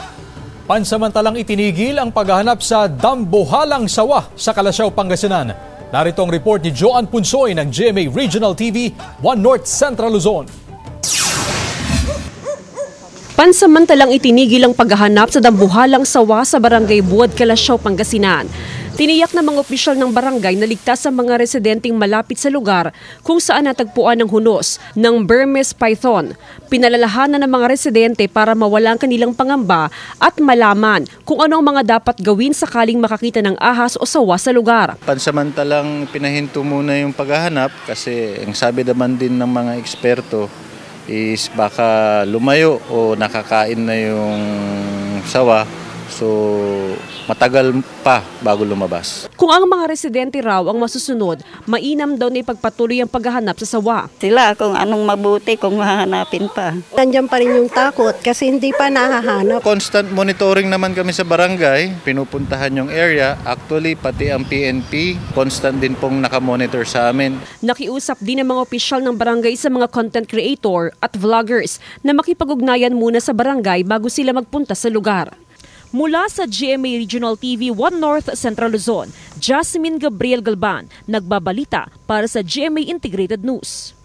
Pansamantalang itinigil ang paghahanap sa dambuhalang sawa sa Calasiao, Pangasinan. Narito ang report ni Joan Punsoy ng GMA Regional TV, 1 North Central Luzon. Pansamantalang itinigil ang paghahanap sa dambuhalang sawa sa Barangay Buod, Calasiao, Pangasinan. Tiniyak ng mga opisyal ng barangay na ligtas ang mga residenteng malapit sa lugar kung saan natagpuan ng hunos ng Burmese python. Pinalalahanan ng mga residente para mawala ang kanilang pangamba at malaman kung ano ang mga dapat gawin sakaling makakita ng ahas o sawa sa lugar. Pansamantalang pinahinto muna yung paghahanap kasi ang sabi naman din ng mga eksperto is baka lumayo o nakakain na yung sawa. So, matagal pa bago lumabas. Kung ang mga residente raw ang masusunod, mainam daw na ipagpatuloy ang paghahanap sa sawa. Sila kung anong mabuti kung hahanapin pa. Nandiyan pa rin yung takot kasi hindi pa nahahanap. Constant monitoring naman kami sa barangay. Pinupuntahan yung area. Actually, pati ang PNP, constant din pong nakamonitor sa amin. Nakiusap din ang mga opisyal ng barangay sa mga content creator at vloggers na makipag-ugnayan muna sa barangay bago sila magpunta sa lugar. Mula sa GMA Regional TV 1 North Central Luzon, Jasmine Gabriel Galban, nagbabalita para sa GMA Integrated News.